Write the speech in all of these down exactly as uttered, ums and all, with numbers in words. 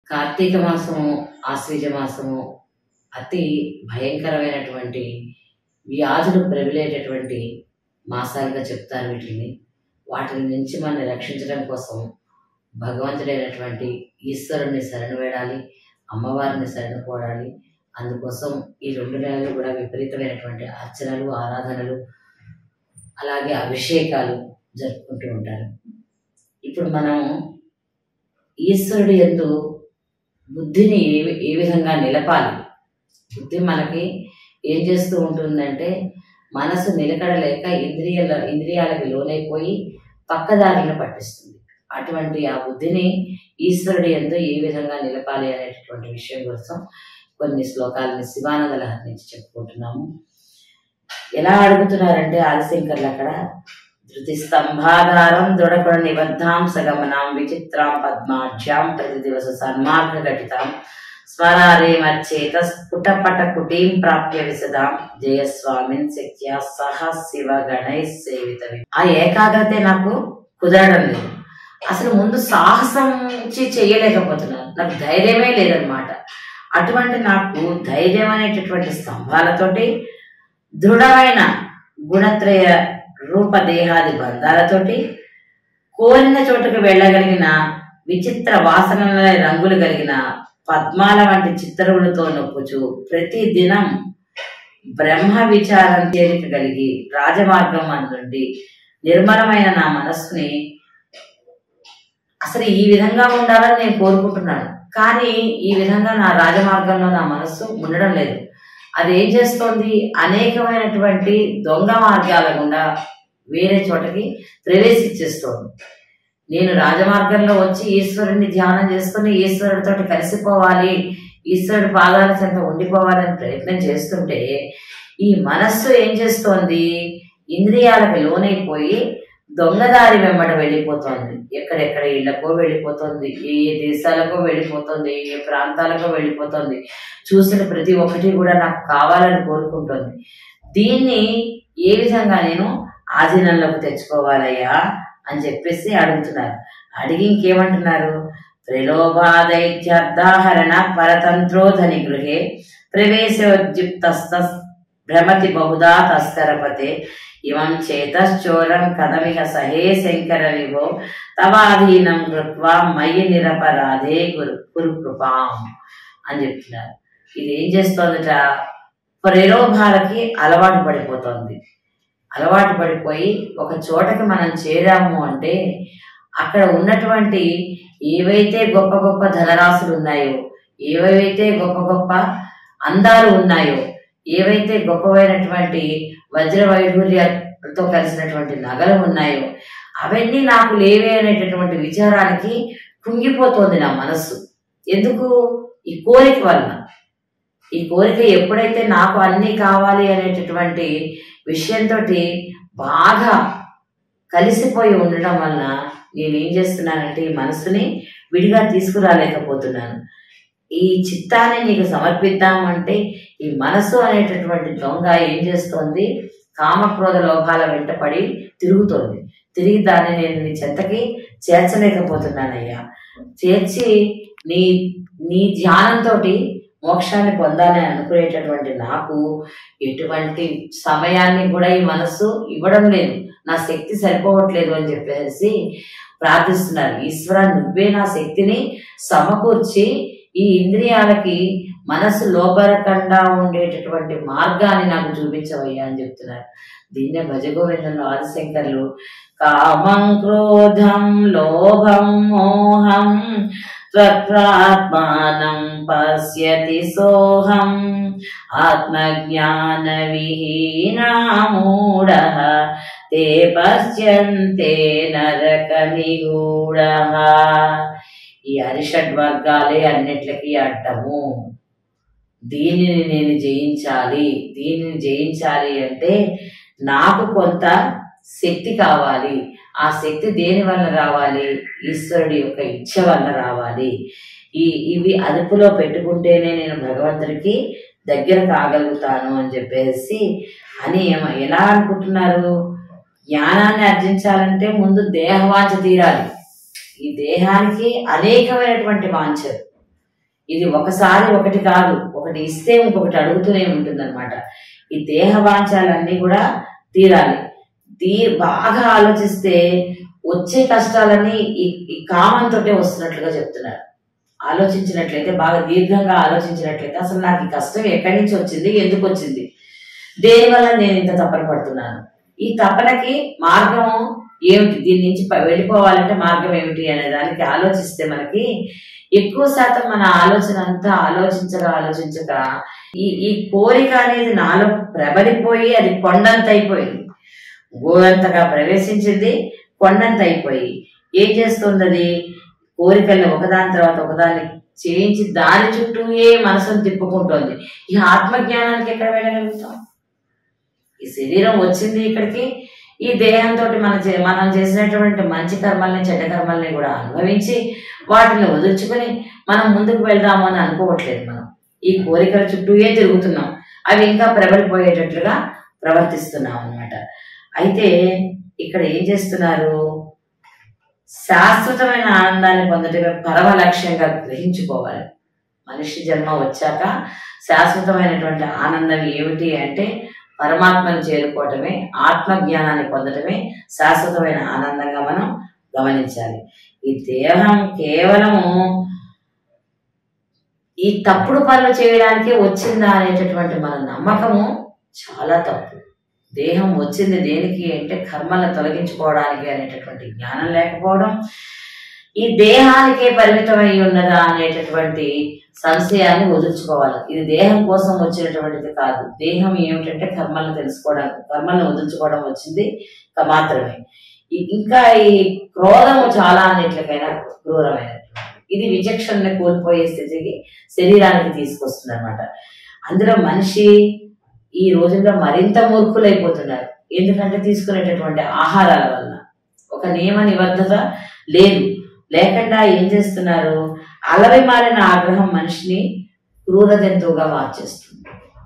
కార్తీక మాసము, ఆశ్వీజ మాసము అతి భయంకరమైనటువంటి వ్యాధులు ప్రబలేటటువంటి మాసాలుగా చెప్తారు వీటిని. వాటి నుంచి మనల్ని రక్షించడం కోసం భగవంతుడైనటువంటి ఈశ్వరుణ్ణి శరణు వేడాలి, అమ్మవారిని శరణు కోరాలి. అందుకోసం ఈ రెండు నెలలు కూడా విపరీతమైనటువంటి అర్చనలు, ఆరాధనలు, అలాగే అభిషేకాలు జరుపుకుంటూ ఉంటారు. ఇప్పుడు మనం ఈశ్వరుడు యందు బుద్ధిని ఏ ఏ విధంగా నిలపాలి? బుద్ధి మనకి ఏం చేస్తూ ఉంటుందంటే, మనసు నిలకడలేక ఇంద్రియాల ఇంద్రియాలకు లోనైపోయి పక్కదారిలో పట్టిస్తుంది. అటువంటి ఆ బుద్ధిని ఈశ్వరుడు యందు ఏ విధంగా నిలపాలి అనేటటువంటి విషయం కోసం కొన్ని శ్లోకాలని శివానంద లహరి నుంచి చెప్పుకుంటున్నాము. ఎలా అడుగుతున్నారంటే ఆదిశంకర్లు అక్కడ, ధృతి స్తంభాధారం దృఢపడ నిబద్ధాం సగమనాం విచిత్రాం పద్మాఢ్యాం ప్రతి దివస సన్మార్గ ఘటితాం స్మరారే మచ్చేత స్ఫుటపట కుటీం ప్రాప్య విశదాం జయస్వామిన్ శక్త్యా సహ శివ గణై సేవిత. ఆ ఏకాగ్రతే నాకు కుదరడం లేదు. అసలు ముందు సాహసం చేయలేకపోతున్నాను, నాకు ధైర్యమే లేదనమాట. అటువంటి నాకు ధైర్యం అనేటటువంటి స్తంభాలతోటి, దృఢమైన గుణత్రయ రూపదేహాది బంధాలతోటి, కోరిన చోటుకు వెళ్ళగలిగిన విచిత్ర వాసనల రంగులు కలిగిన పద్మాల వంటి చిత్రములతో నొప్పుచు ప్రతి దినం బ్రహ్మ విచారం చేరిక కలిగి రాజమార్గం అందుండి నిర్మలమైన నా మనస్సుని అసలు ఈ విధంగా ఉండాలని నేను కోరుకుంటున్నాను. కానీ ఈ విధంగా నా రాజమార్గంలో నా మనస్సు ఉండడం లేదు. అది ఏం చేస్తోంది? అనేకమైనటువంటి దొంగ మార్గాల గుండా వేరే చోటకి ప్రవేశించేస్తోంది. నేను రాజమార్గంలో వచ్చి ఈశ్వరుణ్ణి ధ్యానం చేసుకుని ఈశ్వరుడితో కలిసిపోవాలి, ఈశ్వరుడి పాదాల చెంత ఉండిపోవాలని ప్రయత్నం చేస్తుంటే ఈ మనస్సు ఏం చేస్తోంది? ఇంద్రియాలకు లోనైపోయి దొంగదారి వెంబడ వెళ్ళిపోతోంది. ఎక్కడెక్కడ ఇళ్లకో వెళ్ళిపోతుంది, ఏ ఏ దేశాలకో వెళ్ళిపోతుంది, ఏ ప్రాంతాలకో వెళ్ళిపోతుంది. చూసిన ప్రతి ఒక్కటి కూడా నాకు కావాలని కోరుకుంటుంది. దీన్ని ఏ విధంగా నేను ఆధీనంలోకి తెచ్చుకోవాలయ్యా అని చెప్పేసి అడుగుతున్నారు. అడిగి ఇంకేమంటున్నారు? ప్రలోభాదైత్యర్థాహరణ పరతంత్రోధని గృహే ప్రవేశోద్యుక్తస్త భ్రమతి బహుదా తస్కరపతే ఇవం చేతశ్చోరం కథమిహ సహే శంకర విభో తవాధీనం కృత్వా మయి నిరపరాధే గురు గురు కృపాం అని చెప్తున్నారు. ఇది ఏం చేస్తోందట? ప్రలోభాలకి అలవాటు పడిపోతుంది. అలవాటు పడిపోయి ఒక చోటకి మనం చేరాము అంటే అక్కడ ఉన్నటువంటి ఏవైతే గొప్ప గొప్ప ధనరాశులు ఉన్నాయో, ఏవైతే గొప్ప గొప్ప అందాలు ఉన్నాయో, ఏవైతే గొప్పవైనటువంటి వజ్ర వైఢూర్యాలతో కలిసినటువంటి నగలు ఉన్నాయో అవన్నీ నాకు లేవే అనేటటువంటి విచారానికి కుంగిపోతోంది నా మనస్సు. ఎందుకు? ఈ కోరిక వలన. ఈ కోరిక ఎప్పుడైతే నాకు అన్నీ కావాలి అనేటటువంటి విషయంతో బాగా కలిసిపోయి ఉండడం వలన నేనేం చేస్తున్నానంటే ఈ మనసుని విడిగా తీసుకురాలేకపోతున్నాను. ఈ చిత్తాన్ని నీకు సమర్పిద్దామంటే ఈ మనసు అనేటటువంటి దొంగ ఏం చేస్తోంది? కామక్రోధ లోభాల వెంటపడి తిరుగుతోంది. తిరిగి దాన్ని నేను నీ చెంతకి చేర్చలేకపోతున్నానయ్యా. చేర్చి నీ నీ ధ్యానంతో మోక్షాన్ని పొందాలని అనుకునేటటువంటి నాకు ఎటువంటి సమయాన్ని కూడా ఈ మనస్సు ఇవ్వడం లేదు, నా శక్తి సరిపోవట్లేదు అని చెప్పేసి ప్రార్థిస్తున్నారు. ఈశ్వర, నువ్వే నా శక్తిని సమకూర్చి ఈ ఇంద్రియాలకి మనసు లోపరకుండా ఉండేటటువంటి మార్గాన్ని నాకు చూపించవయ్యా అని చెప్తున్నారు. దీన్నే భజగోవిందంలో ఆదిశంకర్లు కామం క్రోధం లోభం మోహం త్వత్రాత్మానం పశ్యతి సోహం ఆత్మజ్ఞాన విహీనా మూఢః తే పశ్యంతే నరక నిగూఢః. ఈ అరిషడ్ వర్గాలే అన్నిట్లకి అడ్డము. దీనిని నేను జయించాలి. దీనిని జయించాలి అంటే నాకు కొంత శక్తి కావాలి. ఆ శక్తి దేని వల్ల రావాలి? ఈశ్వరుడి యొక్క ఇచ్ఛ వల్ల రావాలి. ఈ ఇవి అదుపులో పెట్టుకుంటేనే నేను భగవంతుడికి దగ్గర కాగలుగుతాను అని చెప్పేసి అని ఎలా అనుకుంటున్నారు? జ్ఞానాన్ని ఆర్జించాలంటే ముందు దేహవాంఛ తీరాలి. ఈ దేహానికి అనేకమైనటువంటి వాంఛలు, ఇది ఒకసారి ఒకటి కాదు, ఒకటి ఇస్తే ఇంకొకటి అడుగుతూనే ఉంటుంది అనమాట. ఈ దేహ వాంఛాలన్నీ కూడా తీరాలి. తీ బాగా ఆలోచిస్తే వచ్చే కష్టాలన్నీ ఈ ఈ కామంతో వస్తున్నట్లుగా చెప్తున్నారు. ఆలోచించినట్లయితే, బాగా దీర్ఘంగా ఆలోచించినట్లయితే, అసలు నాకు ఈ కష్టం ఎక్కడి నుంచి వచ్చింది, ఎందుకు వచ్చింది, దేనివల్ల నేను ఇంత తపన పడుతున్నాను, ఈ తపనకి మార్గం ఏమిటి, దీని నుంచి వెళ్ళిపోవాలంటే మార్గం ఏమిటి అనే దానికి ఆలోచిస్తే మనకి ఎక్కువ శాతం మన ఆలోచన అంతా ఆలోచించగా ఆలోచించగా ఈ ఈ కోరిక అనేది నాలో ప్రబలిపోయి అది కొండంత అయిపోయింది. గోరంతగా ప్రవేశించింది, కొండంత అయిపోయి ఏం చేస్తుంది, అది కోరికల్ని ఒకదాని తర్వాత ఒకదాన్ని చేయించి దాని చుట్టూ ఏ మనసును తిప్పుకుంటోంది. ఈ ఆత్మజ్ఞానానికి ఎక్కడ వెళ్ళగలుగుతాం? ఈ శరీరం వచ్చింది ఇక్కడికి, ఈ దేహంతో మన మనం చేసినటువంటి మంచి కర్మల్ని చెడ్డ కర్మల్ని కూడా అనుభవించి వాటిని వదులుచుకొని మనం ముందుకు వెళ్దాము అని అనుకోవట్లేదు. మనం ఈ కోరికల చుట్టూయే తిరుగుతున్నాం, అవి ఇంకా ప్రబలిపోయేటట్లుగా ప్రవర్తిస్తున్నాం అన్నమాట. అయితే ఇక్కడ ఏం చేస్తున్నారు, శాశ్వతమైన ఆనందాన్ని పొందటమే పరమ లక్ష్యంగా గ్రహించుకోవాలి. మనిషి జన్మ వచ్చాక శాశ్వతమైనటువంటి ఆనందం ఏమిటి అంటే పరమాత్మను చేరుకోవటమే, ఆత్మజ్ఞానాన్ని పొందటమే శాశ్వతమైన ఆనందంగా మనం గమనించాలి. ఈ దేహం కేవలము ఈ తప్పుడు పనులు చేయడానికే వచ్చిందా అనేటటువంటి మన నమ్మకము చాలా తప్పు. దేహం వచ్చింది దేనికి అంటే కర్మలను తొలగించుకోవడానికి అనేటటువంటి జ్ఞానం లేకపోవడం, ఈ దేహానికే పరిమితమై ఉన్నదా అనేటటువంటి సంశయాన్ని వదులుచుకోవాలి. ఇది దేహం కోసం వచ్చినటువంటిది కాదు. దేహం ఏమిటంటే కర్మలను తెలుసుకోవడానికి, కర్మలను వదులుచుకోవడం వచ్చింది మాత్రమే. ఇంకా ఈ క్రోధము చాలా అన్నిట్లకైనా క్రూరమైనది. ఇది విచక్షణని కోల్పోయే స్థితికి శరీరానికి తీసుకొస్తుంది అనమాట. అందులో మనిషి ఈ రోజుల్లో మరింత మూర్ఖులైపోతున్నారు. ఎందుకంటే తీసుకునేటటువంటి ఆహారాల వల్ల ఒక నియమ నిబద్ధత లేదు. లేకుండా ఏం చేస్తున్నారు, అలవి మారిన ఆగ్రహం మనిషిని క్రూర జంతువుగా మార్చేస్తుంది.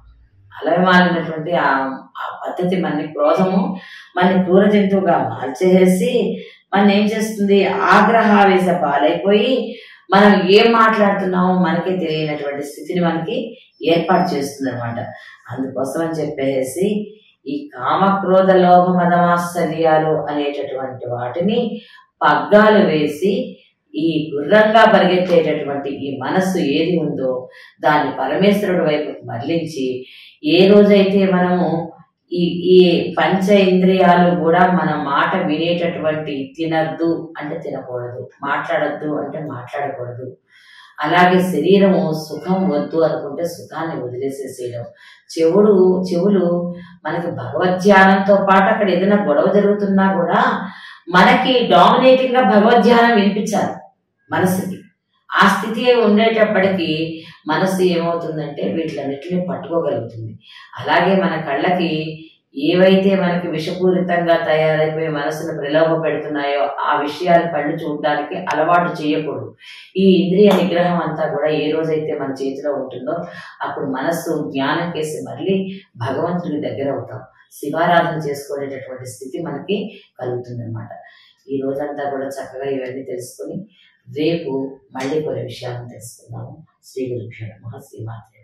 అలవి మారినటువంటి ఆ పద్ధతి మన క్రోధము మన క్రూర జంతువుగా మార్చేసి మన ఏం చేస్తుంది, ఆగ్రహావేశ పాలైపోయి మనం ఏం మాట్లాడుతున్నామో మనకే తెలియనటువంటి స్థితిని మనకి ఏర్పాటు చేస్తుంది అనమాట. అందుకోసం అని చెప్పేసి ఈ కామక్రోధ లోభ మదమాశ్చర్యాలు అనేటటువంటి వాటిని పగ్గాలు వేసి ఈ గుర్రంగా పరిగెత్తేటటువంటి ఈ మనస్సు ఏది ఉందో దాన్ని పరమేశ్వరుడి వైపు మరలించి, ఏ రోజైతే మనము ఈ ఈ పంచ ఇంద్రియాలు కూడా మన మాట వినేటటువంటి, తినద్దు అంటే తినకూడదు, మాట్లాడద్దు అంటే మాట్లాడకూడదు, అలాగే శరీరము సుఖం వద్దు అనుకుంటే సుఖాన్ని వదిలేసేసేయడం, చెవుడు చెవులు మనకి భగవద్ధ్యానంతో పాటు అక్కడ ఏదైనా గొడవ జరుగుతున్నా కూడా మనకి డామినేటింగ్ గా భగవద్ధ్యానం వినిపించాలి మనసుకి. ఆ స్థితి ఉండేటప్పటికీ మనసు ఏమవుతుందంటే వీటిలన్నిటిని పట్టుకోగలుగుతుంది. అలాగే మన కళ్ళకి ఏవైతే మనకి విషపూరితంగా తయారైపోయి మనసును ప్రలోభ పెడుతున్నాయో ఆ విషయాలు కళ్ళు చూడడానికి అలవాటు చేయకూడదు. ఈ ఇంద్రియ నిగ్రహం అంతా కూడా ఏ రోజైతే మన చేతిలో ఉంటుందో అప్పుడు మనస్సు జ్ఞానం కేసి మళ్ళీ భగవంతుడికి దగ్గర అవుతాం, శివారాధన చేసుకునేటటువంటి స్థితి మనకి కలుగుతుంది అనమాట. ఈ రోజంతా కూడా చక్కగా ఇవన్నీ తెలుసుకొని రేపు మళ్ళీ కొన్ని విషయాలను తెలుసుకుందాము. శ్రీ గురుభ్యో నమః. శ్రీమాత్రే.